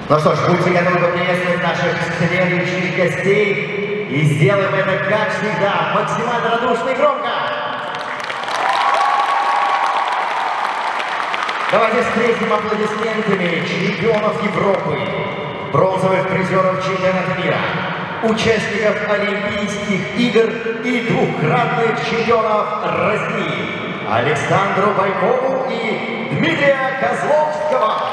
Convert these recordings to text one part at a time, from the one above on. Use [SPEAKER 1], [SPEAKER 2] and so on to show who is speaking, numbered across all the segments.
[SPEAKER 1] Ну что ж, будьте готовы поприветствовать наших следующих гостей. И сделаем это, как всегда, максимально радушно и громко. Давайте встретим аплодисментами чемпионов Европы, бронзовых призеров чемпионата мира, участников Олимпийских игр и двукратных чемпионов России Александру Байкову и Дмитрия Козловского.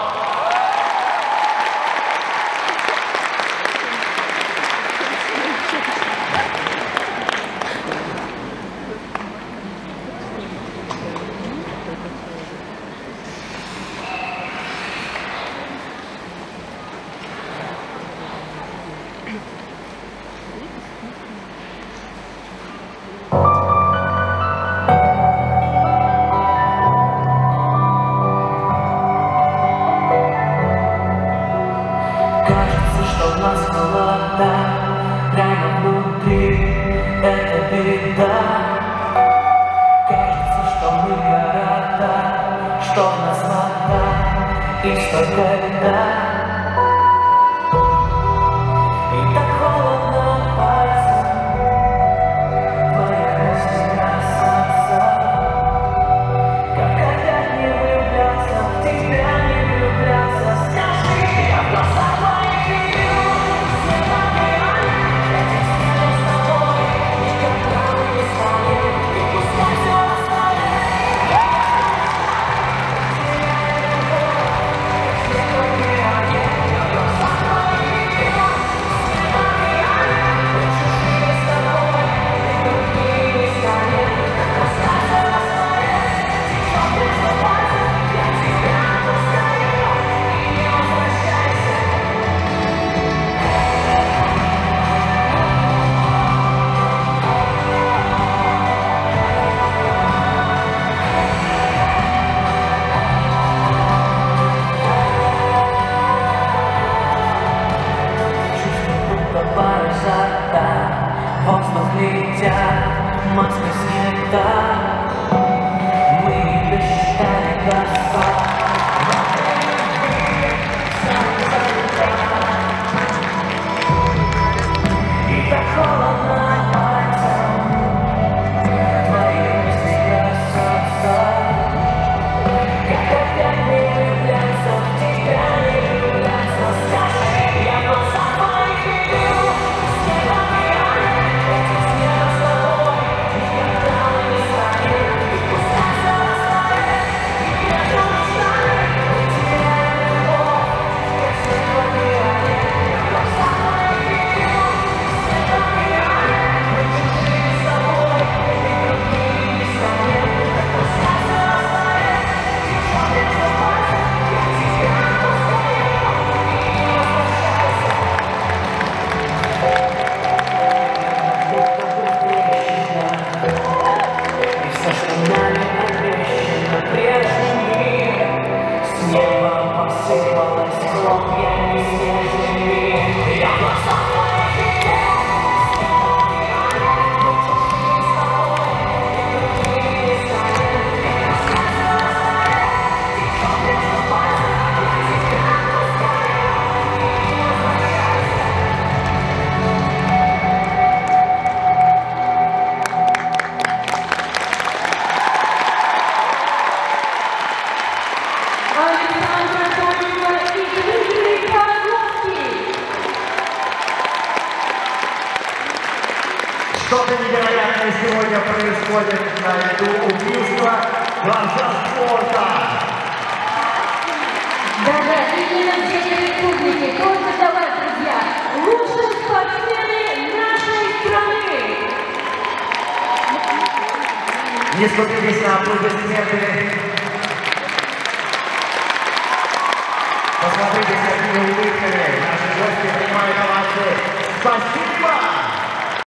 [SPEAKER 1] Что-то невероятное сегодня происходит на льду убийства глаза спорта.
[SPEAKER 2] Даже именно всей республики, только для вас, друзья, лучшие спортсмены нашей страны.
[SPEAKER 1] Не скупитесь на аплодисменты. Посмотрите, с какими улыбками наши гости принимают овации. Спасибо!